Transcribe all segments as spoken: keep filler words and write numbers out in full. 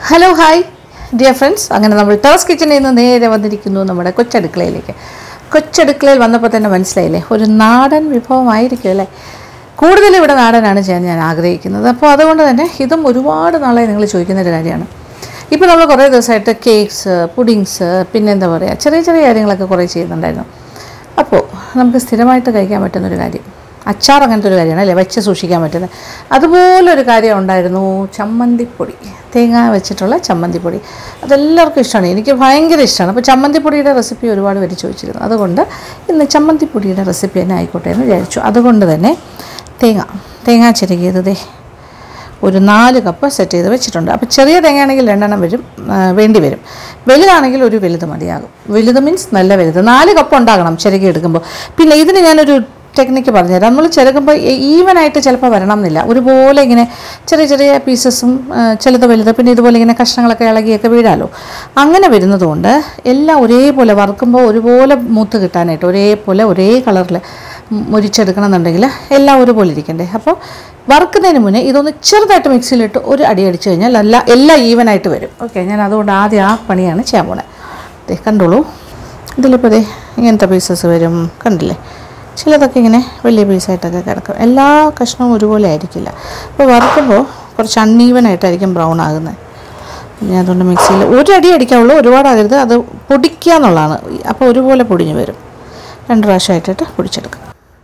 Hello, hi, dear friends. അങ്ങനെ നമ്മൾ terrace കിച്ചണിൽ നിന്ന് നേരെ വന്നിരിക്കുന്നു നമ്മുടെ കൊച്ചടുക്കളയിലേക്ക്. കൊച്ചടുക്കളയിൽ വന്നപ്പോൾ തന്നെ മനസ്സിലായില്ലേ, ഒരു നാടൻ വിഭവമായിരിക്കും അല്ലേ. കൂടുതൽ ഇവിടെ നാടനാണ് ചെയ്യാൻ ഞാൻ ആഗ്രഹിക്കുന്നത്. അപ്പോൾ അതുകൊണ്ട് തന്നെ ഇതും ഒരുപാട് നാളായി നിങ്ങൾ ചോദിക്കുന്ന ഒരു കാര്യമാണ്. ഇപ്പോൾ നമ്മൾ കുറേ ദിവസമായിട്ട് കേക്ക്സ്, പുഡിങ്സ്, പിന്നെ എന്താ പറയുക, ചെറിയ ചെറിയ കാര്യങ്ങളൊക്കെ കുറേ ചെയ്യുന്നുണ്ടായിരുന്നു. അപ്പോൾ നമുക്ക് സ്ഥിരമായിട്ട് കഴിക്കാൻ പറ്റുന്നൊരു കാര്യം, അച്ചാർ അങ്ങനത്തെ ഒരു കാര്യമാണ് അല്ലേ, വെച്ച് സൂക്ഷിക്കാൻ പറ്റുന്നത്. അതുപോലൊരു കാര്യം ഉണ്ടായിരുന്നു ചമ്മന്തിപ്പൊടി, തേങ്ങ വെച്ചിട്ടുള്ള ചമ്മന്തിപ്പൊടി. അതെല്ലാവർക്കും ഇഷ്ടമാണ്, എനിക്ക് ഭയങ്കര ഇഷ്ടമാണ്. അപ്പോൾ ചമ്മന്തിപ്പൊടിയുടെ റെസിപ്പി ഒരുപാട് പേര് ചോദിച്ചിരുന്നു. അതുകൊണ്ട് ഇന്ന് ചമ്മന്തിപ്പൊടിയുടെ റെസിപ്പി തന്നെ ആയിക്കോട്ടെ എന്ന് വിചാരിച്ചു. അതുകൊണ്ട് തന്നെ തേങ്ങ തേങ്ങ ചിരകിയത് ദേ ഒരു നാല് കപ്പ് സെറ്റ് ചെയ്ത് വെച്ചിട്ടുണ്ട്. അപ്പോൾ ചെറിയ തേങ്ങയാണെങ്കിൽ രണ്ടെണ്ണം വരും വേണ്ടി വരും, വലുതാണെങ്കിൽ ഒരു വലുത് മതിയാകും. വലുത് മീൻസ് നല്ല വലുത്, നാല് കപ്പ് ഉണ്ടാകണം ചിരകി എടുക്കുമ്പോൾ. പിന്നെ ഇതിന് ഞാനൊരു ടെക്നിക്ക് പറഞ്ഞുതരാം. നമ്മൾ ചിരകുമ്പോൾ ഈവനായിട്ട് ചിലപ്പോൾ വരണം എന്നില്ല, ഒരുപോലെ ഇങ്ങനെ ചെറിയ ചെറിയ പീസസും ചിലത് വലുത്, പിന്നെ ഇതുപോലെ ഇങ്ങനെ കഷ്ണങ്ങളൊക്കെ ഇളകിയൊക്കെ വീഴാമല്ലോ. അങ്ങനെ വരുന്നതുകൊണ്ട് എല്ലാം ഒരേപോലെ വറുക്കുമ്പോൾ ഒരുപോലെ മൂത്ത് കിട്ടാനായിട്ട് ഒരേപോലെ ഒരേ കളറിൽ മുരിച്ചെടുക്കണം എന്നുണ്ടെങ്കിൽ എല്ലാം ഒരുപോലെ ഇരിക്കണ്ടേ. അപ്പോൾ വറുക്കുന്നതിന് മുന്നേ ഇതൊന്ന് ചെറുതായിട്ട് മിക്സിയിലിട്ട് ഒരു അടി അടിച്ചു കഴിഞ്ഞാൽ എല്ലാം എല്ലാം ഈവനായിട്ട് വരും. ഓക്കെ, ഞാൻ അതുകൊണ്ട് ആദ്യം ആ പണിയാണ് ചെയ്യാൻ പോകുന്നത്. ദേ കണ്ടോളൂ, ഇതിലിപ്പോൾ ദേ ഇങ്ങനത്തെ പീസസ് വരും, കണ്ടില്ലേ. ചിലതൊക്കെ ഇങ്ങനെ വലിയ പീസായിട്ടൊക്കെ കിടക്കും, എല്ലാ കഷ്ണവും ഒരുപോലെ ആയിരിക്കില്ല. അപ്പോൾ വറുക്കുമ്പോൾ കുറച്ച് അൺഈവനായിട്ടായിരിക്കും ബ്രൗൺ ആകുന്നത്. ഞാൻ അതുകൊണ്ട് മിക്സിയിൽ ഒരു അടി അടിക്കാവുള്ളൂ, ഒരുപാടാകരുത്. അത് പൊടിക്കുക എന്നുള്ളതാണ്. അപ്പോൾ ഒരുപോലെ പൊടിഞ്ഞ് വരും. രണ്ട് പ്രാവശ്യമായിട്ടിട്ട് പൊടിച്ചെടുക്കും.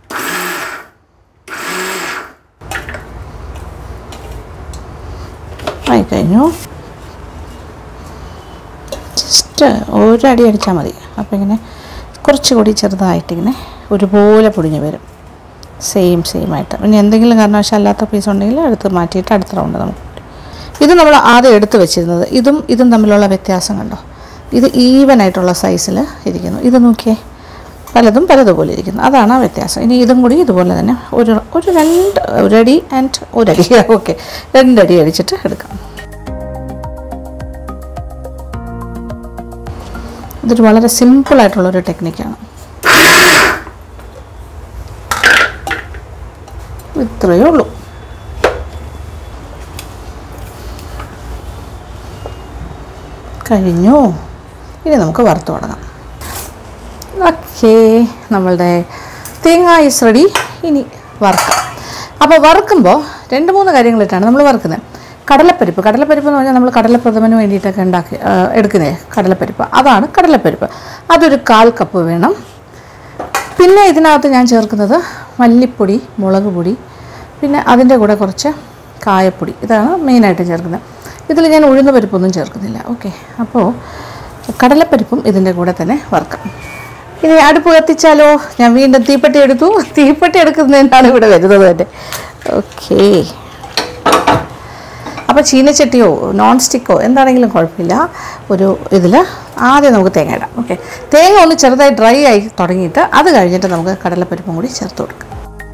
ആയിക്കഴിഞ്ഞു, ജസ്റ്റ് ഒരടി അടിച്ചാൽ മതി. അപ്പോൾ ഇങ്ങനെ കുറച്ചുകൂടി ചെറുതായിട്ടിങ്ങനെ ഒരുപോലെ പൊടിഞ്ഞ് വരും, സെയിം സെയിം ആയിട്ട്. പിന്നെ എന്തെങ്കിലും കാരണവശാൽ അല്ലാത്ത പീസ് ഉണ്ടെങ്കിൽ എടുത്ത് മാറ്റിയിട്ട് അടുത്ത റൗണ്ട് നമുക്ക്. ഇത് നമ്മൾ ആദ്യം എടുത്ത് വെച്ചിരുന്നത്, ഇതും ഇതും തമ്മിലുള്ള വ്യത്യാസം കണ്ടോ. ഇത് ഈവനായിട്ടുള്ള സൈസിൽ ഇരിക്കുന്നു, ഇത് നോക്കിയേ പലതും പലതുപോലെ ഇരിക്കുന്നു, അതാണ് ആ വ്യത്യാസം. ഇനി ഇതും കൂടി ഇതുപോലെ തന്നെ ഒരു ഒരു രണ്ട് ഒരടി ആൻഡ് ഒരടി, ഓക്കെ, രണ്ടടി അടിച്ചിട്ട് എടുക്കാം. ഇതൊരു വളരെ സിമ്പിളായിട്ടുള്ളൊരു ടെക്നിക്കാണ്. ഇത്രയേ ഉള്ളൂ. കഴിഞ്ഞു. ഇനി നമുക്ക് വറുത്ത് തുടങ്ങാം. ഓക്കേ, നമ്മളുടെ തേങ്ങ ഈസ് റെഡി. ഇനി വറുക്കാം. അപ്പോൾ വറുക്കുമ്പോൾ രണ്ട് മൂന്ന് കാര്യങ്ങളിട്ടാണ് നമ്മൾ വറുക്കുന്നത്. കടലപ്പരിപ്പ് കടലപ്പരിപ്പ് എന്ന് പറഞ്ഞാൽ നമ്മൾ കടലപ്രഥമന് വേണ്ടിയിട്ടൊക്കെ ഉണ്ടാക്കി എടുക്കുന്നേ കടലപ്പരിപ്പ്, അതാണ് കടലപ്പരിപ്പ്. അതൊരു കാൽ കപ്പ് വേണം. പിന്നെ ഇതിനകത്ത് ഞാൻ ചേർക്കുന്നത് മല്ലിപ്പൊടി, മുളക് പൊടി, പിന്നെ അതിൻ്റെ കൂടെ കുറച്ച് കായപ്പൊടി, ഇതാണ് മെയിനായിട്ട് ചേർക്കുന്നത്. ഇതിൽ ഞാൻ ഉഴുന്ന പരിപ്പൊന്നും ചേർക്കുന്നില്ല. ഓക്കെ, അപ്പോൾ കടലപ്പരിപ്പും ഇതിൻ്റെ കൂടെ തന്നെ വറുക്കാം. ഇനി അടുപ്പ് കത്തിച്ചാലോ. ഞാൻ വീണ്ടും തീപ്പെട്ടി എടുത്തു. തീപ്പെട്ടി എടുക്കുന്നതിനാണ് ഇവിടെ വരുന്നത് തന്നെ. ഓക്കേ, അപ്പോൾ ചീനച്ചട്ടിയോ നോൺ സ്റ്റിക്കോ എന്താണെങ്കിലും കുഴപ്പമില്ല. ഒരു ഇതിൽ ആദ്യം നമുക്ക് തേങ്ങ ഇടാം. ഓക്കെ, തേങ്ങ ഒന്ന് ചെറുതായി ഡ്രൈ ആയി തുടങ്ങിയിട്ട് അത് കഴിഞ്ഞിട്ട് നമുക്ക് കടലപ്പരിപ്പും കൂടി ചേർത്ത് കൊടുക്കാം.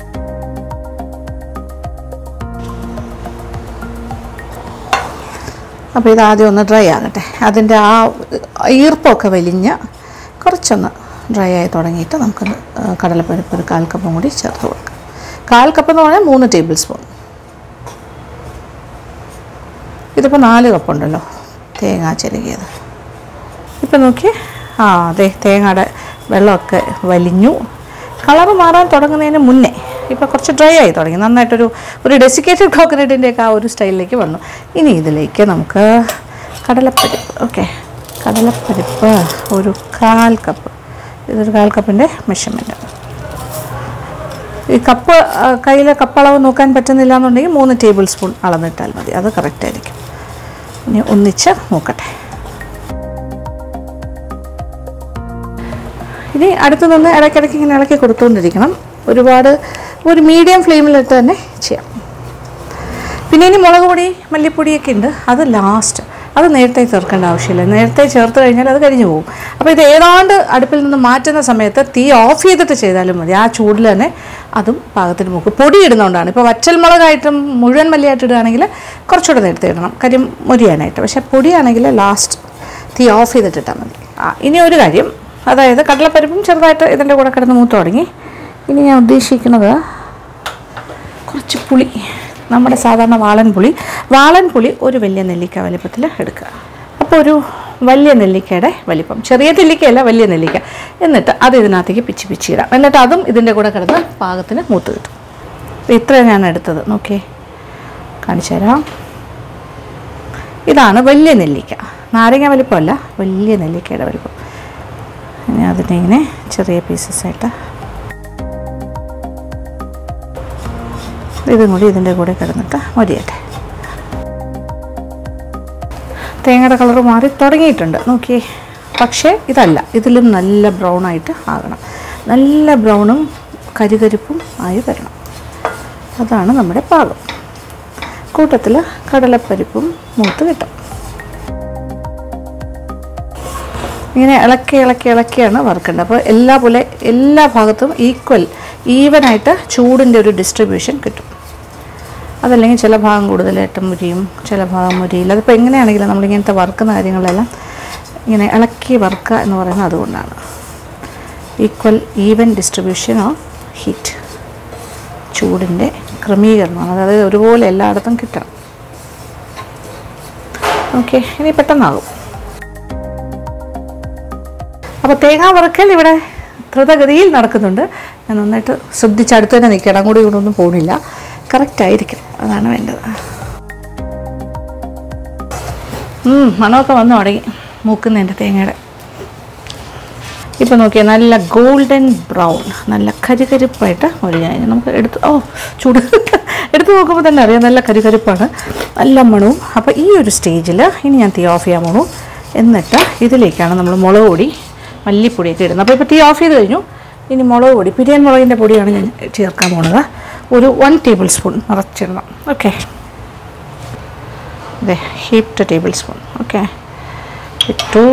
അപ്പോൾ ഇതാദ്യം ഒന്ന് ഡ്രൈ ആകട്ടെ. അതിൻ്റെ ആ ഈർപ്പമൊക്കെ വലിഞ്ഞ് കുറച്ചൊന്ന് ഡ്രൈ ആയി തുടങ്ങിയിട്ട് നമുക്ക് കടലപ്പരിപ്പ് ഒരു കാൽ കപ്പും കൂടി ചേർത്ത് കൊടുക്കാം. കാൽ കപ്പ് എന്ന് പറഞ്ഞാൽ മൂന്ന് ടേബിൾ സ്പൂൺ. ഇതിപ്പോൾ നാല് കപ്പുണ്ടല്ലോ തേങ്ങ ചിരകിയത്. ഇപ്പം നോക്കി, ആ അതെ, തേങ്ങയുടെ വെള്ളമൊക്കെ വലിഞ്ഞു. കളറ് മാറാൻ തുടങ്ങുന്നതിന് മുന്നേ ഇപ്പോൾ കുറച്ച് ഡ്രൈ ആയി തുടങ്ങി, നന്നായിട്ടൊരു ഒരു ഡെസിക്കേറ്റഡ് കോക്കനട്ടിൻ്റെയൊക്കെ ആ ഒരു സ്റ്റൈലിലേക്ക് വന്നു. ഇനി ഇതിലേക്ക് നമുക്ക് കടലപ്പരിപ്പ്, ഓക്കെ, കടലപ്പരിപ്പ് ഒരു കാൽ കപ്പ്. ഇതൊരു കാൽ കപ്പിൻ്റെ മെഷർമെൻറ്റ്. ഈ കപ്പ് കയ്യിൽ കപ്പളവ് നോക്കാൻ പറ്റുന്നില്ല എന്നുണ്ടെങ്കിൽ മൂന്ന് ടേബിൾ സ്പൂൺ അളന്നിട്ടാൽ മതി, അത് കറക്റ്റായിരിക്കും. ഇനി ഒന്നിച്ച് നോക്കട്ടെ. ഇനി അടുത്ത് നിന്ന് ഇടയ്ക്കിടയ്ക്ക് ഇങ്ങനെ ഇളക്കി കൊടുത്തുകൊണ്ടിരിക്കണം. ഒരുപാട് ഒരു മീഡിയം ഫ്ലെയിമിലിട്ട് തന്നെ ചെയ്യാം. പിന്നെ ഇനി മുളക് പൊടി, മല്ലിപ്പൊടിയൊക്കെ ഉണ്ട്, അത് ലാസ്റ്റ്. അത് നേരത്തെ ചേർക്കേണ്ട ആവശ്യമില്ല, നേരത്തെ ചേർത്ത് കഴിഞ്ഞാൽ അത് കരിഞ്ഞു പോകും. അപ്പോൾ ഇത് ഏതാണ്ട് അടുപ്പിൽ നിന്ന് മാറ്റുന്ന സമയത്ത് തീ ഓഫ് ചെയ്തിട്ട് ചെയ്താലും മതി, ആ ചൂടിൽ തന്നെ അതും പാകത്തിന് മൂക്കും. പൊടി ഇടുന്നതുകൊണ്ടാണ്. ഇപ്പോൾ വറ്റൽ മുളകായിട്ടും മുഴുവൻ മല്ലിയായിട്ട് ഇടുകയാണെങ്കിൽ കുറച്ചുകൂടെ നേരത്തെ ഇടണം, കാര്യം മൊരിയാനായിട്ട്. പക്ഷേ പൊടിയാണെങ്കിൽ ലാസ്റ്റ് തീ ഓഫ് ചെയ്തിട്ടിട്ടാൽ മതി. ആ ഇനി ഒരു കാര്യം, അതായത് കടലപ്പരിപ്പും ചെറുതായിട്ട് ഇതിൻ്റെ കൂടെ കിടന്ന് മൂത്ത് തുടങ്ങി. ഇനി ഞാൻ ഉദ്ദേശിക്കുന്നത് കുറച്ച് പുളി, നമ്മുടെ സാധാരണ വാളൻപുളി വാളൻപുളി ഒരു വലിയ നെല്ലിക്ക വലിപ്പത്തിൽ എടുക്കുക. അപ്പോൾ ഒരു വലിയ നെല്ലിക്കയുടെ വലിപ്പം, ചെറിയ നെല്ലിക്കയല്ല വലിയ നെല്ലിക്ക. എന്നിട്ട് അത് ഇതിനകത്തേക്ക് പിച്ചി പിച്ചിയിടാം. എന്നിട്ട് അതും ഇതിൻ്റെ കൂടെ കിടന്ന് പാകത്തിന് മൂത്ത് കിട്ടും. ഇത്രയും ഞാൻ എടുത്തത്, നോക്കിയേ കാണിച്ചു തരാം. ഇതാണ് വലിയ നെല്ലിക്ക, നാരങ്ങ വലിപ്പമല്ല, വലിയ നെല്ലിക്കയുടെ വലിപ്പം. ഇനി അതിനെ ഇങ്ങനെ ചെറിയ പീസസായിട്ട് ഇതും കൂടി ഇതിൻ്റെ കൂടെ കിടന്നിട്ട് മൊരിയട്ടെ. തേങ്ങയുടെ കളർ മാറി തുടങ്ങിയിട്ടുണ്ട്, നോക്കിയേ. പക്ഷേ ഇതല്ല, ഇതിലും നല്ല ബ്രൗൺ ആയിട്ട് ആകണം. നല്ല ബ്രൗണും കരികരിപ്പും ആയി വരണം. അതാണ് നമ്മുടെ പാകം. കൂട്ടത്തിൽ കടലപ്പരിപ്പും മൂത്ത് കിട്ടും. ഇങ്ങനെ ഇളക്കി ഇളക്കി ഇളക്കിയാണ് വറുക്കേണ്ടത്. അപ്പോൾ എല്ലാ പോലെ എല്ലാ ഭാഗത്തും ഈക്വൽ ഈവനായിട്ട് ചൂടിൻ്റെ ഒരു ഡിസ്ട്രിബ്യൂഷൻ കിട്ടും. അതല്ലെങ്കിൽ ചില ഭാഗം കൂടുതലായിട്ടും മുരിയും, ചില ഭാഗം മുരിയില്ല. അതിപ്പോൾ എങ്ങനെയാണെങ്കിലും നമ്മളിങ്ങനത്തെ വറുക്കുന്ന കാര്യങ്ങളെല്ലാം ഇങ്ങനെ ഇളക്കി വറുക്കുക എന്ന് പറയുന്നത് അതുകൊണ്ടാണ്. Equal even distribution of heat, ചൂടിൻ്റെ ക്രമീകരണമാണ്. അതായത് ഒരുപോലെ എല്ലായിടത്തും കിട്ടണം. ഓക്കെ, ഇനി പെട്ടെന്നാകും. അപ്പോൾ തേങ്ങ വറുക്കൽ ഇവിടെ ദ്രുതഗതിയിൽ നടക്കുന്നുണ്ട്. ഞാൻ നന്നായിട്ട് ശ്രദ്ധിച്ച് അടുത്ത് തന്നെ നിൽക്കണം, അങ്ങോട്ടും ഇങ്ങോട്ടൊന്നും പോകുന്നില്ല. കറക്റ്റായിരിക്കും, അതാണ് വേണ്ടത്. മണമൊക്കെ വന്നു തുടങ്ങി മൂക്കുന്നതിൻ്റെ തേങ്ങയുടെ. ഇപ്പം നോക്കിയാൽ നല്ല ഗോൾഡൻ ബ്രൗൺ, നല്ല കരികരിപ്പായിട്ട് മൊരിഞ്ഞാൽ നമുക്ക് എടുത്ത് ഓ ചൂട് എടുത്ത് നോക്കുമ്പോൾ തന്നെ അറിയാം നല്ല കരികരിപ്പാണ്, നല്ല മണവും. അപ്പോൾ ഈ ഒരു സ്റ്റേജിൽ ഇനി ഞാൻ തീ ഓഫ് ചെയ്യാൻ പോകണു. എന്നിട്ട് ഇതിലേക്കാണ് നമ്മൾ മുളക് പൊടി മല്ലിപ്പൊടിയൊക്കെ ഇടുന്നത്. അപ്പോൾ ഇപ്പോൾ തീ ഓഫ് ചെയ്ത് കഴിഞ്ഞു. ഇനി മുളക് പൊടി, പിരിയൻ മുളകിൻ്റെ പൊടിയാണ് ഞാൻ ചേർക്കാൻ പോകുന്നത്. ഒരു വൺ ടേബിൾ സ്പൂൺ നിറച്ചിടണം. ഓക്കെ, അതെ ഹീപ്ഡ് ടേബിൾ സ്പൂൺ. ഓക്കെ, ഇട്ടു.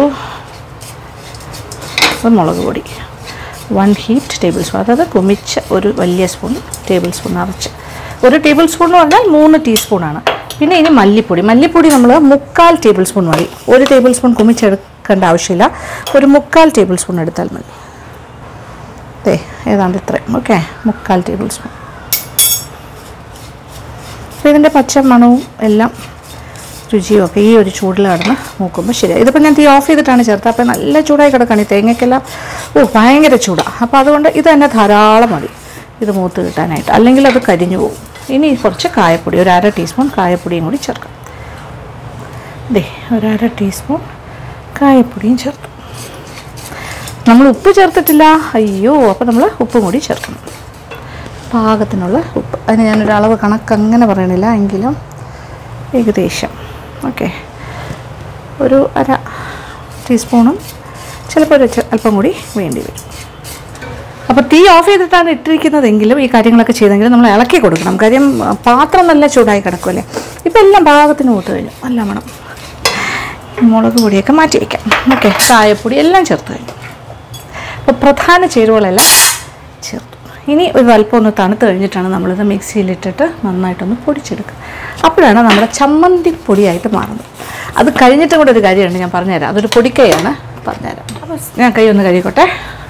മുളക് പൊടി വൺ ഹീപ്ഡ് ടേബിൾ സ്പൂൺ, അതായത് കുമിച്ച ഒരു വലിയ സ്പൂൺ ടേബിൾ സ്പൂൺ നിറച്ച്. ഒരു ടേബിൾ സ്പൂൺ എന്ന് പറഞ്ഞാൽ മൂന്ന് ടീസ്പൂണാണ്. പിന്നെ ഇനി മല്ലിപ്പൊടി മല്ലിപ്പൊടി നമ്മൾ മുക്കാൽ ടേബിൾ സ്പൂൺ മതി. ഒരു ടേബിൾ സ്പൂൺ കുമിച്ചെടുക്കേണ്ട ആവശ്യമില്ല, ഒരു മുക്കാൽ ടേബിൾ സ്പൂൺ എടുത്താൽ മതി. അതെ, ഏതാണ്ട് ഇത്രയും. ഓക്കെ, മുക്കാൽ ടേബിൾ സ്പൂൺ. അപ്പോൾ ഇതിൻ്റെ പച്ച മണവും എല്ലാം രുചിയും ഒക്കെ ഈ ഒരു ചൂടിൽ കിടന്ന് നോക്കുമ്പോൾ ശരിയാണ്. ഇതിപ്പോൾ ഞാൻ തീ ഓഫ് ചെയ്തിട്ടാണ് ചേർത്തത്. അപ്പോൾ നല്ല ചൂടായി കിടക്കുകയാണ്. ഈ തേങ്ങയ്ക്കെല്ലാം ഓ ഭയങ്കര ചൂടാണ്. അപ്പോൾ അതുകൊണ്ട് ഇത് തന്നെ ധാരാളം മതി ഇത് മൂത്ത് കിട്ടാനായിട്ട്, അല്ലെങ്കിൽ അത് കരിഞ്ഞു പോകും. ഇനി കുറച്ച് കായപ്പൊടി, ഒരു അര ടീസ്പൂൺ കായപ്പൊടിയും കൂടി ചേർക്കാം. ദേ ഒരു അര ടീസ്പൂൺ കായപ്പൊടിയും ചേർത്തു. നമ്മൾ ഉപ്പ് ചേർത്തിട്ടില്ല, അയ്യോ. അപ്പോൾ നമ്മൾ ഉപ്പും കൂടി ചേർക്കണം, പാകത്തിനുള്ള ഉപ്പ്. അതിന് ഞാനൊരു അളവ് കണക്ക് അങ്ങനെ പറയണില്ല, എങ്കിലും ഏകദേശം. ഓക്കെ, ഒരു അര ടീസ്പൂണും ചിലപ്പോൾ ഒരു അല്പം കൂടി വേണ്ടി വരും. അപ്പോൾ തീ ഓഫ് ചെയ്തിട്ടാണ് ഇട്ടിരിക്കുന്നതെങ്കിലും ഈ കാര്യങ്ങളൊക്കെ ചെയ്തെങ്കിലും നമ്മൾ ഇളക്കി കൊടുക്കണം. കാര്യം പാത്രം നല്ല ചൂടായി കിടക്കുമല്ലേ. ഇപ്പോൾ എല്ലാം പാകത്തിന് മൂത്ത് കഴിഞ്ഞു, നല്ല മണം. മുളക് പൊടിയൊക്കെ മാറ്റി വയ്ക്കാം. ഓക്കെ, കായപ്പൊടി എല്ലാം ചേർത്ത് കഴിഞ്ഞു. അപ്പോൾ പ്രധാന ചേരുവകളെല്ലാം ചേർത്തു. ഇനി ഒരു അല്പം ഒന്ന് തണുത്ത് കഴിഞ്ഞിട്ടാണ് നമ്മളിത് മിക്സിയിലിട്ടിട്ട് നന്നായിട്ടൊന്ന് പൊടിച്ചെടുക്കുക. അപ്പോഴാണ് നമ്മുടെ ചമ്മന്തി പൊടിയായിട്ട് മാറുന്നത്. അത് കഴിഞ്ഞിട്ടും കൂടെ ഒരു കാര്യമുണ്ട്, ഞാൻ പറഞ്ഞുതരാം. അതൊരു പൊടിക്കൈയാണ്, പറഞ്ഞുതരാം. അപ്പോൾ ഞാൻ കൈ ഒന്ന് കഴുകിക്കോട്ടെ.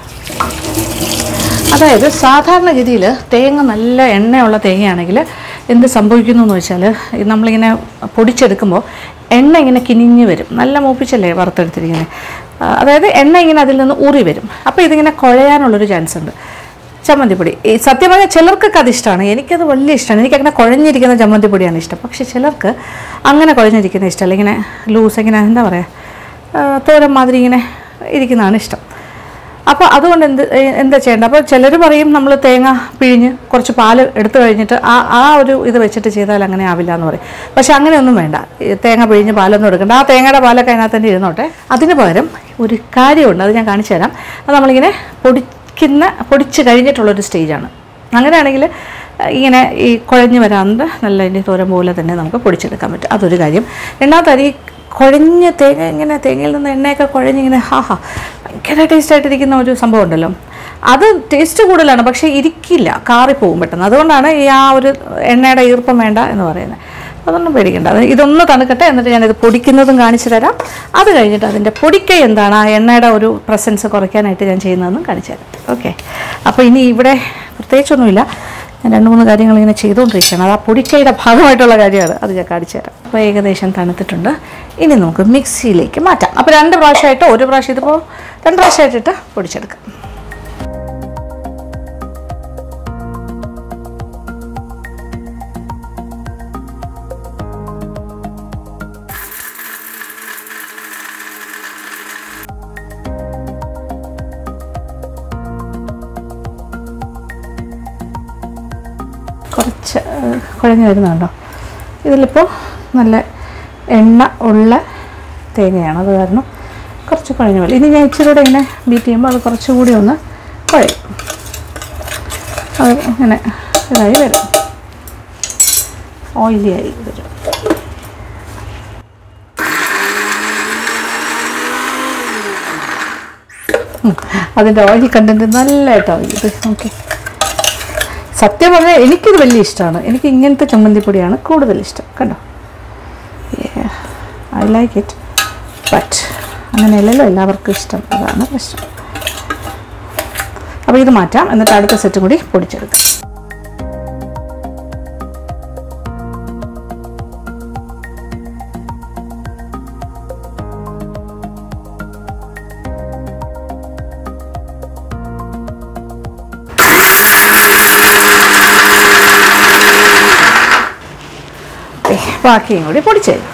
അതായത് സാധാരണഗതിയിൽ തേങ്ങ നല്ല എണ്ണയുള്ള തേങ്ങയാണെങ്കിൽ എന്ത് സംഭവിക്കുന്നു എന്ന് വെച്ചാൽ നമ്മളിങ്ങനെ പൊടിച്ചെടുക്കുമ്പോൾ എണ്ണ ഇങ്ങനെ കിനിഞ്ഞ് വരും. നല്ല മൂപ്പിച്ചല്ലേ വറുത്തെടുത്തിരിക്കുന്നത്. അതായത് എണ്ണ ഇങ്ങനെ അതിൽ നിന്ന് ഊറി വരും. അപ്പോൾ ഇതിങ്ങനെ കുഴയാനുള്ളൊരു ചാൻസ് ഉണ്ട് ചമ്മന്തിപ്പൊടി. ഈ സത്യം പറഞ്ഞാൽ ചിലർക്കൊക്കെ അത് ഇഷ്ടമാണ്, എനിക്കത് വലിയ ഇഷ്ടമാണ്. എനിക്കങ്ങനെ കുഴഞ്ഞിരിക്കുന്ന ചമ്മന്തിപ്പൊടിയാണ് ഇഷ്ടം. പക്ഷേ ചിലർക്ക് അങ്ങനെ കുഴഞ്ഞിരിക്കുന്ന ഇഷ്ടമല്ല, ഇങ്ങനെ ലൂസ് ഇങ്ങനെ എന്താ പറയുക തോരൻ മാതിരി ഇങ്ങനെ ഇരിക്കുന്നതാണ് ഇഷ്ടം. അപ്പോൾ അതുകൊണ്ട് എന്ത് എന്താ ചെയ്യേണ്ടത്? അപ്പോൾ ചിലർ പറയും നമ്മൾ തേങ്ങ പിഴിഞ്ഞ് കുറച്ച് പാല് എടുത്തു കഴിഞ്ഞിട്ട് ആ ആ ഒരു ഇത് വെച്ചിട്ട് ചെയ്താൽ അങ്ങനെ ആവില്ല എന്ന് പറയും. പക്ഷെ അങ്ങനെയൊന്നും വേണ്ട, തേങ്ങ പിഴിഞ്ഞ് പാലൊന്നും എടുക്കണ്ട. ആ തേങ്ങയുടെ പാലൊക്കെ അതിനകത്ത് തന്നെ ഇരുന്നോട്ടെ. അതിന് പകരം ഒരു കാര്യമുണ്ട്, അത് ഞാൻ കാണിച്ചു തരാം. അത് നമ്മളിങ്ങനെ പൊടിക്കുന്ന പൊടിച്ച് കഴിഞ്ഞിട്ടുള്ളൊരു സ്റ്റേജാണ്. അങ്ങനെയാണെങ്കിൽ ഇങ്ങനെ ഈ കുഴഞ്ഞ് വരാണ്ട് നല്ല ഇനി തോരൻ പോലെ തന്നെ നമുക്ക് പൊടിച്ചെടുക്കാൻ പറ്റും. അതൊരു കാര്യം. രണ്ടാമത്തെ അരി കുഴഞ്ഞ തേങ്ങ ഇങ്ങനെ തേങ്ങയിൽ നിന്ന് എണ്ണയൊക്കെ കുഴഞ്ഞിങ്ങനെ ഹാ ഹാ ഭയങ്കര ടേസ്റ്റായിട്ടിരിക്കുന്ന ഒരു സംഭവം ഉണ്ടല്ലോ, അത് ടേസ്റ്റ് കൂടുതലാണ്, പക്ഷേ ഇരിക്കില്ല, കാറിപ്പോവും പെട്ടെന്ന്. അതുകൊണ്ടാണ് ഈ ആ ഒരു എണ്ണയുടെ ഈർപ്പം വേണ്ട എന്ന് പറയുന്നത്. അതൊന്നും പേടിക്കേണ്ട. അത് ഇതൊന്ന് തണുക്കട്ടെ, എന്നിട്ട് ഞാനിത് പൊടിക്കുന്നതും കാണിച്ചു തരാം. അത് കഴിഞ്ഞിട്ട് അതിൻ്റെ പൊടിക്കൈ എന്താണ്, ആ എണ്ണയുടെ ഒരു പ്രസൻസ് കുറയ്ക്കാനായിട്ട് ഞാൻ ചെയ്യുന്നതെന്നും കാണിച്ചു തരാം. ഓക്കെ, അപ്പോൾ ഇനി ഇവിടെ പ്രത്യേകിച്ചൊന്നുമില്ല. ഞാൻ രണ്ട് മൂന്ന് കാര്യങ്ങൾ ഇങ്ങനെ ചെയ്തുകൊണ്ടിരിക്കുകയാണ്. അത് ആ പൊടിക്കൈയുടെ ഭാഗമായിട്ടുള്ള കാര്യമാണ്. അത് ഞാൻ കാണിച്ചു തരാം. അപ്പോൾ ഏകദേശം തണുത്തിട്ടുണ്ട്. ഇനി നമുക്ക് മിക്സിയിലേക്ക് മാറ്റാം. അപ്പോൾ രണ്ട് പ്രാവശ്യമായിട്ട് ഒരു പ്രാവശ്യം ഇതിപ്പോൾ രണ്ട് പ്രാവശ്യമായിട്ടിട്ട് പൊടിച്ചെടുക്കാം. കുറച്ച് കുഴഞ്ഞു വരുന്നുണ്ടോ? ഇതിലിപ്പോൾ നല്ല എണ്ണ ഉള്ള തേങ്ങയാണ്, അത് കാരണം കുറച്ച് കുഴഞ്ഞു വരും. ഇനി ഞാൻ ഇച്ചിരി കൂടെ ഇങ്ങനെ ബീറ്റ് ചെയ്യുമ്പോൾ അത് കുറച്ചുകൂടി ഒന്ന് കുഴയും. അത് ഇങ്ങനെ ഇതായി വരും, ഓയിലി ആയി വരും. അതിൻ്റെ ഓയിൽ കണ്ടൻറ്റ് നല്ലതായിട്ടാവും ഇത്. ഓക്കെ, സത്യം പറഞ്ഞാൽ എനിക്കിത് വലിയ ഇഷ്ടമാണ്. എനിക്ക് ഇങ്ങനത്തെ ചമ്മന്തിപ്പൊടിയാണ് കൂടുതൽ ഇഷ്ടം. കണ്ടോ, ഐ ലൈക്ക് ഇറ്റ്. ബട്ട് അങ്ങനെയല്ലല്ലോ എല്ലാവർക്കും ഇഷ്ടം, അതാണ് പ്രശ്നം. അപ്പോൾ ഇത് മാറ്റാം, എന്നിട്ട് അടുത്ത സെറ്റും കൂടി പൊടിച്ചെടുക്കാം. ബാക്കിയും കൂടി പൊടിച്ചു തരും.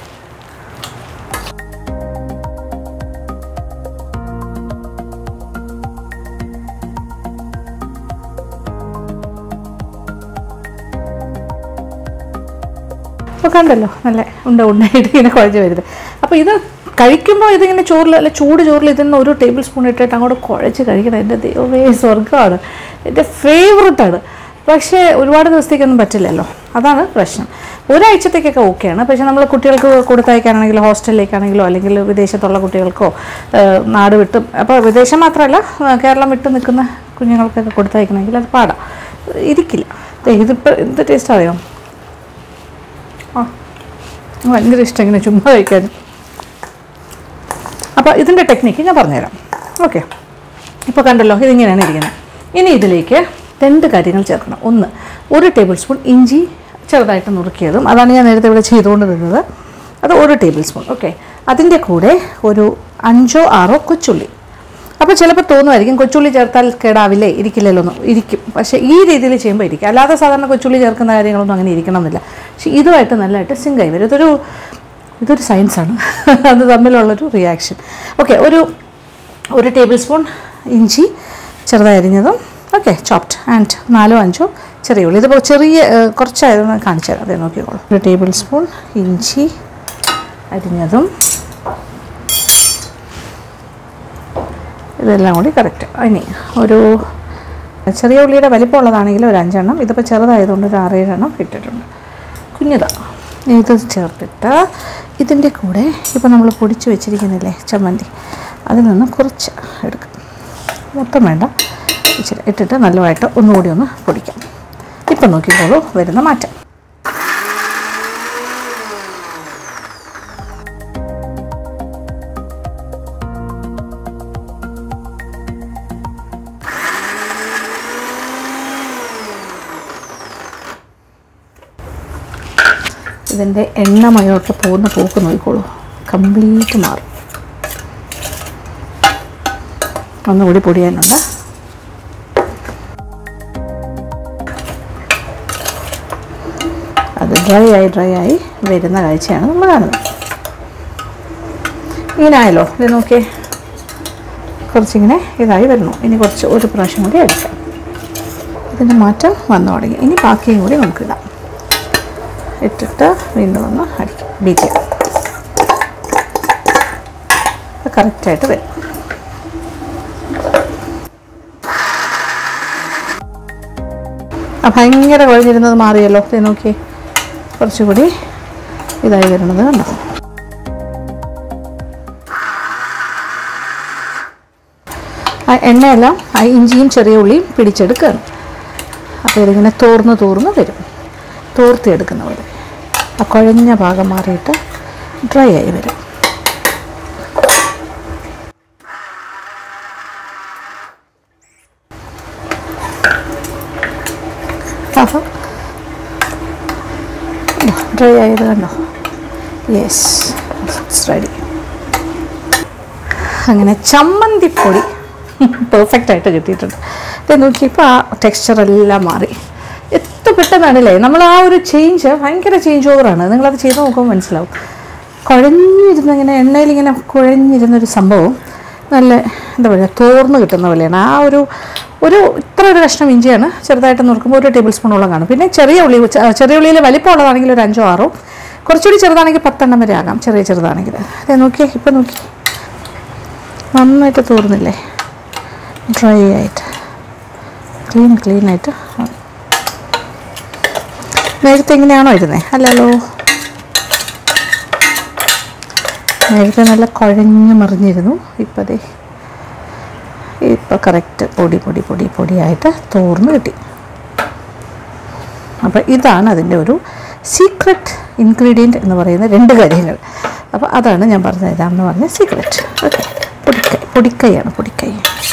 അപ്പോൾ കണ്ടല്ലോ, നല്ല ഉണ്ട ഉണ്ടായിട്ട് ഇങ്ങനെ കുഴച്ച് വരുന്നത്. അപ്പോൾ ഇത് കഴിക്കുമ്പോൾ ഇതിങ്ങനെ ചോറിൽ, അല്ല ചൂട് ചോറിൽ ഇതിന് ഒരു ടേബിൾ സ്പൂൺ ഇട്ടിട്ട് അങ്ങോട്ട് കുഴച്ച് കഴിക്കണം. എൻ്റെ ദൈവമേ, സ്വർഗ്ഗമാണ്, എൻ്റെ ഫേവററ്റാണ്. പക്ഷേ ഒരുപാട് ദിവസത്തേക്കൊന്നും പറ്റില്ലല്ലോ, അതാണ് പ്രശ്നം. ഒരാഴ്ചത്തേക്കൊക്കെ ഓക്കെയാണ്. പക്ഷേ നമ്മൾ കുട്ടികൾക്ക് കൊടുത്തയക്കാനാണെങ്കിലോ ഹോസ്റ്റലിലേക്കാണെങ്കിലോ അല്ലെങ്കിൽ വിദേശത്തുള്ള കുട്ടികൾക്കോ നാട് വിട്ടും, അപ്പോൾ വിദേശം മാത്രമല്ല കേരളം വിട്ട് നിൽക്കുന്ന കുഞ്ഞുങ്ങൾക്കൊക്കെ കൊടുത്തയക്കണമെങ്കിൽ അത് പാടാം, ഇരിക്കില്ല. ഇതിപ്പോൾ എന്ത് ടേസ്റ്റ് അറിയാം. ആ, ഭയങ്കര ഇഷ്ടം ഇങ്ങനെ ചുമ്മാ കഴിക്കാൻ. അപ്പോൾ ഇതിൻ്റെ ടെക്നിക്ക് ഞാൻ പറഞ്ഞുതരാം. ഓക്കെ, ഇപ്പോൾ കണ്ടല്ലോ, ഇതിങ്ങനെയാണ് ഇരിക്കുന്നത്. ഇനി ഇതിലേക്ക് രണ്ട് കാര്യങ്ങൾ ചേർക്കണം. ഒന്ന്, ഒരു ടേബിൾ സ്പൂൺ ഇഞ്ചി ചെറുതായിട്ട് നുറുക്കിയതും, അതാണ് ഞാൻ നേരത്തെ ഇവിടെ ചെയ്തുകൊണ്ട് നിന്നത്. അത് ഒരു ടേബിൾ സ്പൂൺ. ഓക്കെ, അതിൻ്റെ കൂടെ ഒരു അഞ്ചോ ആറോ കൊച്ചുള്ളി. അപ്പോൾ ചിലപ്പോൾ തോന്നുമായിരിക്കും കൊച്ചുള്ളി ചേർത്താൽ കേടാവില്ലേ, ഇരിക്കില്ലല്ലോ എന്ന്. ഇരിക്കും, പക്ഷേ ഈ രീതിയിൽ ചെയ്യുമ്പോൾ ഇരിക്കും. അല്ലാതെ സാധാരണ കൊച്ചുള്ളി ചേർക്കുന്ന കാര്യങ്ങളൊന്നും അങ്ങനെ ഇരിക്കണമെന്നില്ല. പക്ഷേ ഇതുമായിട്ട് നല്ലതായിട്ട് സിങ്കായി വരും. ഇതൊരു ഇതൊരു സയൻസാണ്, അത് തമ്മിലുള്ളൊരു റിയാക്ഷൻ. ഓക്കെ, ഒരു ഒരു ടേബിൾ സ്പൂൺ ഇഞ്ചി ചെറുതായി അരിഞ്ഞതും, ഓക്കെ, ചോപ്ഡ്, ആൻഡ് നാലോ അഞ്ചോ ചെറിയ ഉള്ളി. ഇതിപ്പോൾ ചെറിയ കുറച്ചായതൊന്ന് കാണിച്ചു തരാം, അതേ നോക്കിക്കോളൂ. ഒരു ടേബിൾ സ്പൂൺ ഇഞ്ചി അരിഞ്ഞതും, ഇതെല്ലാം കൂടി കറക്റ്റ്. ഇനി ഒരു ചെറിയ ഉള്ളിയുടെ വലിപ്പമുള്ളതാണെങ്കിൽ ഒരു അഞ്ചെണ്ണം, ഇതിപ്പോൾ ചെറുതായതുകൊണ്ട് ഒരു ആറേഴെണ്ണം ഇട്ടിട്ടുണ്ട്. കുഞ്ഞതാണ്. ഇത് ചേർത്തിട്ട് ഇതിൻ്റെ കൂടെ ഇപ്പോൾ നമ്മൾ പൊടിച്ച് വെച്ചിരിക്കുന്നില്ലേ ചമ്മന്തി, അതിൽ നിന്ന് കുറച്ച് എടുക്കാം. മൊത്തം വേണ്ട, ഇച്ചിരി ഇട്ടിട്ട് നല്ലതായിട്ട് ഒന്നുകൂടി ഒന്ന് പൊടിക്കാം. ഇപ്പം നോക്കിക്കോളൂ വരുന്ന മാറ്റം. ഇതിൻ്റെ എണ്ണമയമൊക്കെ പോകുന്ന പോക്ക് നോക്കിക്കോളൂ, കംപ്ലീറ്റ് മാറും. ഒന്നുകൂടി പൊടിയാനുണ്ട്. അത് ഡ്രൈ ആയി ഡ്രൈ ആയി വരുന്ന കാഴ്ചയാണ് നമ്മൾ കാണുന്നത്. ഇങ്ങനെ ആയല്ലോ, ഇത് നോക്കിയേ, കുറച്ചിങ്ങനെ ഇതായി വരുന്നു. ഇനി കുറച്ച് ഒരു പ്രാവശ്യം കൂടി അടിക്കാം. ഇതിൻ്റെ മാറ്റം വന്നു തുടങ്ങി. ഇനി ബാക്കിയും കൂടി നമുക്കിടാം. ഇട്ടിട്ട് വീണ്ടും ഒന്ന് അടിക്കാം, ബീറ്റ് ചെയ്യാം. കറക്റ്റായിട്ട് വരും. ആ ഭയങ്കര കുഴഞ്ഞിരുന്നത് മാറിയല്ലോ, ഇത് നോക്കിയേ, കുറച്ചുകൂടി ഇതായി വരുന്നത് കണ്ടോ. ആ എണ്ണയെല്ലാം ആ ഇഞ്ചിയും ചെറിയ ഉള്ളിയും പിടിച്ചെടുക്കുകയാണ്. അപ്പോൾ ഇതിങ്ങനെ തോർന്ന് തോർന്ന് വരും, തോർത്തിയെടുക്കുന്ന പോലെ. ആ കുഴഞ്ഞ ഭാഗം മാറിയിട്ട് ഡ്രൈ ആയി വരും. അപ്പം ഡ്രൈ ആയത് കണ്ടോ? Yes, it's ready. അങ്ങനെ ചമ്മന്തിപ്പൊടി പെർഫെക്റ്റ് ആയിട്ട് കിട്ടിയിട്ടുണ്ട്. ഇത് നോക്കി, ഇപ്പോൾ ആ ടെക്സ്ചറെല്ലാം മാറി. എത്ര പെട്ടെന്നാണല്ലേ നമ്മൾ ആ ഒരു ചേഞ്ച്, ഭയങ്കര ചേഞ്ച് ഓവറാണ്. നിങ്ങളത് ചെയ്ത് നോക്കുമ്പോൾ മനസ്സിലാവും. കുഴഞ്ഞിരുന്ന ഇങ്ങനെ എണ്ണയിലിങ്ങനെ കുഴഞ്ഞിരുന്നൊരു സംഭവം നല്ല എന്താ പറയുക, തോർന്ന് കിട്ടുന്ന പോലെയാണ്. ആ ഒരു ഒരു ഇത്ര ഒരു കഷ്ണം ഇഞ്ചിയാണ് ചെറുതായിട്ട് നുറുക്കുമ്പോൾ ഒരു ടേബിൾ സ്പൂണോളം കാണും. പിന്നെ ചെറിയ ഉള്ളി, ചെറിയ ഉള്ളിയിൽ വലിപ്പമുള്ളതാണെങ്കിൽ ഒരു അഞ്ചോ ആറോ, കുറച്ചുകൂടി ചെറുതാണെങ്കിൽ പത്തെണ്ണം വരെ ആകാം, ചെറിയ ചെറുതാണെങ്കിൽ. അതെ നോക്കിയേ, ഇപ്പം നോക്കി, നന്നായിട്ട് തോർന്നില്ലേ, ഡ്രൈ ആയിട്ട് ക്ലീൻ ക്ലീൻ ആയിട്ട്. നേരത്തെ എങ്ങനെയാണോ ഇരുന്നത്? അല്ലല്ലോ, നേരത്തെ നല്ല കുഴഞ്ഞു മറിഞ്ഞിരുന്നു. ഇപ്പം അതെ, ഇപ്പം കറക്റ്റ് പൊടി പൊടി പൊടി പൊടിയായിട്ട് തോർന്ന് കിട്ടി. അപ്പോൾ ഇതാണ് അതിൻ്റെ ഒരു സീക്രട്ട് ഇൻഗ്രീഡിയൻറ്റ് എന്ന് പറയുന്ന രണ്ട് കാര്യങ്ങൾ. അപ്പോൾ അതാണ് ഞാൻ പറഞ്ഞത്, ഇതാണെന്ന് പറഞ്ഞ സീക്രട്ട്. ഓക്കെ, പൊടിക്കൈ പൊടിക്കൈയാണ് പൊടിക്കൈ.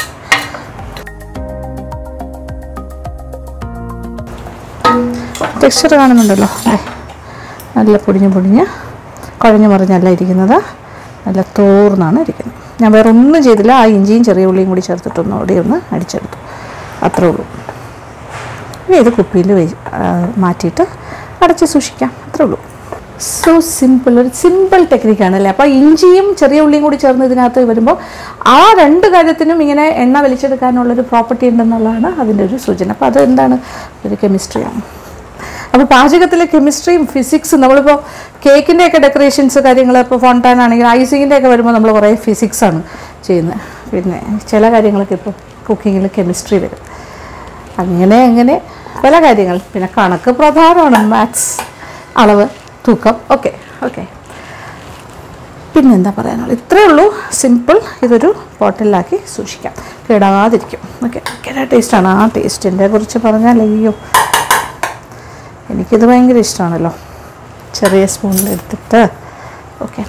ടെക്സ്ചർ കാണുന്നുണ്ടല്ലോ, നല്ല പൊടിഞ്ഞ് പൊടിഞ്ഞ് കുഴഞ്ഞു മറിഞ്ഞല്ല ഇരിക്കുന്നത്, നല്ല തോർന്നാണ് ഇരിക്കുന്നത്. ഞാൻ വേറെ ഒന്നും ചെയ്തില്ല, ആ ഇഞ്ചിയും ചെറിയ ഉള്ളിയും കൂടി ചേർത്തിട്ടൊന്നും അവിടെ ഒന്ന് അടിച്ചെടുത്തു, അത്രേ ഉള്ളൂ. ഇനി ഇത് കുപ്പിയിൽ മാറ്റിയിട്ട് അടച്ച് സൂക്ഷിക്കാം, അത്രേ ഉള്ളൂ. സോ സിമ്പിൾ, ഒരു സിമ്പിൾ ടെക്നിക്കാണല്ലേ. അപ്പോൾ ഇഞ്ചിയും ചെറിയ ഉള്ളിയും കൂടി ചേർന്ന് ഇതിനകത്ത് വരുമ്പോൾ ആ രണ്ട് കാര്യത്തിനും ഇങ്ങനെ എണ്ണ വലിച്ചെടുക്കാനുള്ളൊരു പ്രോപ്പർട്ടി ഉണ്ടെന്നുള്ളതാണ് അതിൻ്റെ ഒരു സൂചന. അപ്പോൾ അത് എന്താണ്, ഒരു കെമിസ്ട്രിയാണ്. അപ്പോൾ പാചകത്തിലെ കെമിസ്ട്രിയും ഫിസിക്സും, നമ്മളിപ്പോൾ കേക്കിൻ്റെയൊക്കെ ഡെക്കറേഷൻസ് കാര്യങ്ങൾ, ഇപ്പോൾ ഫോണ്ടാൻ ആണെങ്കിൽ ഐസിങ്ങിൻ്റെയൊക്കെ വരുമ്പോൾ നമ്മൾ കുറേ ഫിസിക്സാണ് ചെയ്യുന്നത്. പിന്നെ ചില കാര്യങ്ങളൊക്കെ ഇപ്പോൾ കുക്കിങ്ങിൽ കെമിസ്ട്രി വരും. അങ്ങനെ അങ്ങനെ പല കാര്യങ്ങൾ. പിന്നെ കണക്ക് പ്രധാനമാണ്, മാത്സ്, അളവ്, തൂക്കം, ഓക്കെ ഓക്കെ. പിന്നെന്താ പറയാനുള്ളത്, ഇത്രയേ ഉള്ളൂ, സിമ്പിൾ. ഇതൊരു ബോട്ടിലാക്കി സൂക്ഷിക്കാം, കേടാതിരിക്കും. ഓക്കെ, ഭയങ്കര ടേസ്റ്റാണ്. ആ ടേസ്റ്റിൻ്റെ കുറിച്ച് പറഞ്ഞാൽ അയ്യോ, എനിക്കിത് ഭയങ്കര ഇഷ്ടമാണല്ലോ. ചെറിയ സ്പൂണിൽ എടുത്തിട്ട് ഓക്കെ.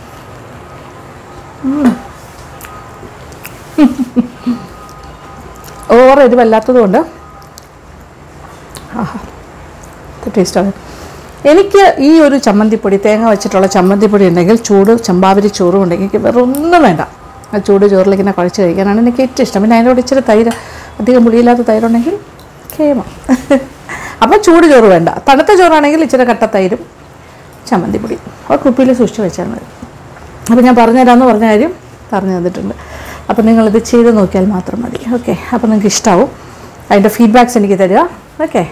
ഓവർ എരിവല്ലാത്തതുകൊണ്ട് ആഹാ, ടേസ്റ്റാണ്. എനിക്ക് ഈ ഒരു ചമ്മന്തിപ്പൊടി, തേങ്ങ വെച്ചിട്ടുള്ള ചമ്മന്തിപ്പൊടി ഉണ്ടെങ്കിൽ, ചൂട് ചമ്പാവരി ചോറും ഉണ്ടെങ്കിൽ എനിക്ക് വേറെ ഒന്നും വേണ്ട. ആ ചൂട് ചോറിലേക്ക് ഇങ്ങനെ കുഴച്ച് കഴിക്കാനാണ് എനിക്ക് ഏറ്റവും ഇഷ്ടം. പിന്നെ അതിനോട് ഇച്ചിരി തൈര്, അധികം പുളിയില്ലാത്ത തൈരുണ്ടെങ്കിൽ കേമ. അപ്പോൾ ചൂട് ചോറ് വേണ്ട. തണുത്ത ചോറാണെങ്കിൽ ഇച്ചിരി കട്ട തൈരും ചമ്മന്തിപ്പൊടി ആ കുപ്പിയിൽ സൂക്ഷിച്ച് വെച്ചാൽ മതി. അപ്പോൾ ഞാൻ പറഞ്ഞുതരാമെന്ന് പറഞ്ഞ കാര്യം പറഞ്ഞു തന്നിട്ടുണ്ട്. അപ്പോൾ നിങ്ങളിത് ചെയ്ത് നോക്കിയാൽ മാത്രം മതി. ഓക്കെ, അപ്പോൾ നിങ്ങൾക്ക് ഇഷ്ടമാവും. അതിൻ്റെ ഫീഡ്ബാക്ക്സ് എനിക്ക് തരിക. ഓക്കെ,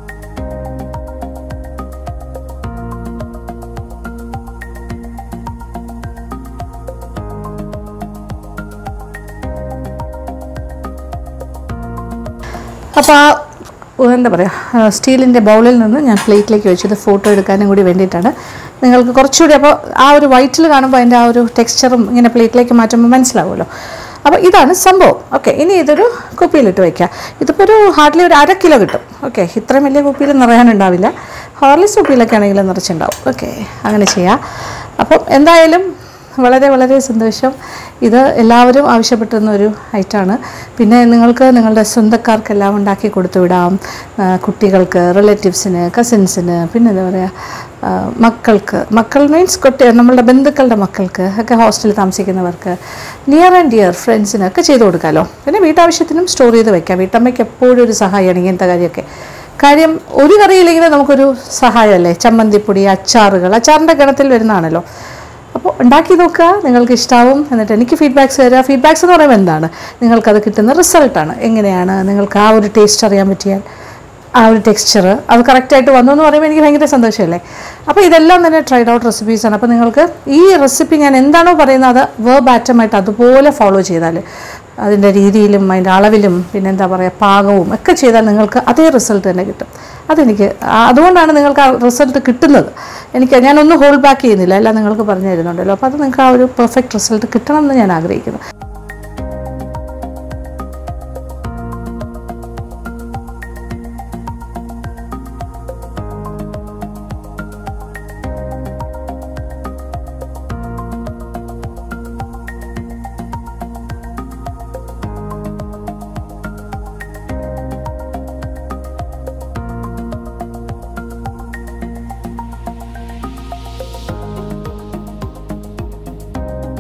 അപ്പോൾ ആ എന്താ പറയുക, സ്റ്റീലിൻ്റെ ബൗളിൽ നിന്ന് ഞാൻ പ്ലേറ്റിലേക്ക് വെച്ചത് ഫോട്ടോ എടുക്കാനും കൂടി വേണ്ടിയിട്ടാണ്. നിങ്ങൾക്ക് കുറച്ചുകൂടി അപ്പോൾ ആ ഒരു വൈറ്റിൽ കാണുമ്പോൾ അതിൻ്റെ ആ ഒരു ടെക്സ്ചറും ഇങ്ങനെ പ്ലേറ്റിലേക്ക് മാറ്റുമ്പോൾ മനസ്സിലാവുമല്ലോ. അപ്പോൾ ഇതാണ് സംഭവം. ഓക്കെ, ഇനി ഇതൊരു കുപ്പിയിലിട്ട് വയ്ക്കുക. ഇതിപ്പോൾ ഒരു ഹാർഡ്ലി ഒരു അര കിലോ കിട്ടും. ഓക്കെ, ഇത്രയും വലിയ കുപ്പിയിൽ നിറയാനുണ്ടാവില്ല. ഹോർലിക്സ് കുപ്പിയിലൊക്കെ ആണെങ്കിലും നിറച്ചുണ്ടാവും. ഓക്കെ, അങ്ങനെ ചെയ്യാം. അപ്പം എന്തായാലും വളരെ വളരെ സന്തോഷം. ഇത് എല്ലാവരും ആവശ്യപ്പെട്ടുന്ന ഒരു ഐറ്റമാണ്. പിന്നെ നിങ്ങൾക്ക് നിങ്ങളുടെ സ്വന്തക്കാർക്കെല്ലാം ഉണ്ടാക്കി കൊടുത്തു വിടാം, കുട്ടികൾക്ക്, റിലേറ്റീവ്സിന്, കസിൻസിന്, പിന്നെ എന്താ പറയുക, മക്കൾക്ക്, മക്കൾ മീൻസ് കുട്ടി നമ്മളുടെ ബന്ധുക്കളുടെ മക്കൾക്ക് ഒക്കെ, ഹോസ്റ്റലിൽ താമസിക്കുന്നവർക്ക്, നിയർ ആൻഡ് ഡിയർ ഫ്രണ്ട്സിനൊക്കെ ചെയ്ത് കൊടുക്കാമല്ലോ. പിന്നെ വീട്ടാവശ്യത്തിനും സ്റ്റോർ ചെയ്ത് വെക്കാം. വീട്ടമ്മയ്ക്ക് എപ്പോഴും ഒരു സഹായമാണ് ഇങ്ങനത്തെ കാര്യമൊക്കെ. കാര്യം ഒരു കറിയില്ലെങ്കിൽ നമുക്കൊരു സഹായമല്ലേ. ചമ്മന്തിപ്പൊടി, അച്ചാറുകൾ, അച്ചാറിൻ്റെ ഗണത്തിൽ വരുന്നതാണല്ലോ. അപ്പോൾ ഉണ്ടാക്കി നോക്കുക, നിങ്ങൾക്ക് ഇഷ്ടമാവും. എന്നിട്ട് എനിക്ക് ഫീഡ്ബാക്ക്സ് തരിക. ഫീഡ്ബാക്ക്സ് എന്ന് പറയുമ്പോൾ എന്താണ്, നിങ്ങൾക്കത് കിട്ടുന്ന റിസൾട്ടാണ്. എങ്ങനെയാണ് നിങ്ങൾക്ക് ആ ഒരു ടേസ്റ്റ് അറിയാൻ പറ്റിയാൽ, ആ ഒരു ടെക്സ്ചർ അത് കറക്റ്റായിട്ട് വന്നു എന്ന് പറയുമ്പോൾ എനിക്ക് ഭയങ്കര സന്തോഷമല്ലേ. അപ്പോൾ ഇതെല്ലാം തന്നെ ട്രൈഡ് ഔട്ട് റെസിപ്പീസാണ്. അപ്പോൾ നിങ്ങൾക്ക് ഈ റെസിപ്പി ഞാൻ എന്താണോ പറയുന്നത് അത് വേർബ് ആറ്റമായിട്ട് അതുപോലെ ഫോളോ ചെയ്താൽ, അതിൻ്റെ രീതിയിലും അതിൻ്റെ അളവിലും പിന്നെ എന്താ പറയുക പാകവും ഒക്കെ ചെയ്താൽ നിങ്ങൾക്ക് അതേ റിസൾട്ട് തന്നെ കിട്ടും. അതെനിക്ക് അതുകൊണ്ടാണ് നിങ്ങൾക്ക് ആ റിസൾട്ട് കിട്ടുന്നത്. എനിക്ക് ഞാനൊന്നും ഹോൾഡ് ബാക്ക് ചെയ്യുന്നില്ല, എല്ലാം നിങ്ങൾക്ക് പറഞ്ഞു തരുന്നുണ്ടല്ലോ. അപ്പോൾ അത് നിങ്ങൾക്ക് ആ ഒരു പെർഫെക്റ്റ് റിസൾട്ട് കിട്ടണം എന്ന് ഞാൻ ആഗ്രഹിക്കുന്നു.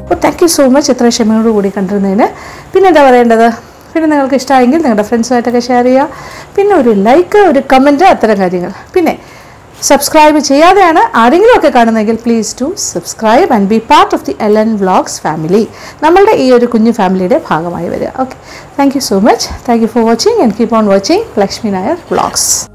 അപ്പോൾ താങ്ക് യു സോ മച്ച് ഇത്ര ക്ഷമയോട് കൂടി കണ്ടിരുന്നതിന്. പിന്നെ എന്താ പറയേണ്ടത്, പിന്നെ നിങ്ങൾക്ക് ഇഷ്ടമായെങ്കിൽ നിങ്ങളുടെ ഫ്രണ്ട്സുമായിട്ടൊക്കെ ഷെയർ ചെയ്യുക. പിന്നെ ഒരു ലൈക്ക്, ഒരു കമൻറ്റ്, അത്തരം കാര്യങ്ങൾ. പിന്നെ സബ്സ്ക്രൈബ് ചെയ്യാതെയാണ് ആരെങ്കിലുമൊക്കെ കാണുന്നതെങ്കിൽ please to subscribe and be part of the L N vlogs family. നമ്മളുടെ ഈ ഒരു കുഞ്ഞു ഫാമിലിയുടെ ഭാഗമായി വരിക. Okay, thank you so much. Thank you for watching and keep on watching Lakshmi Nair vlogs.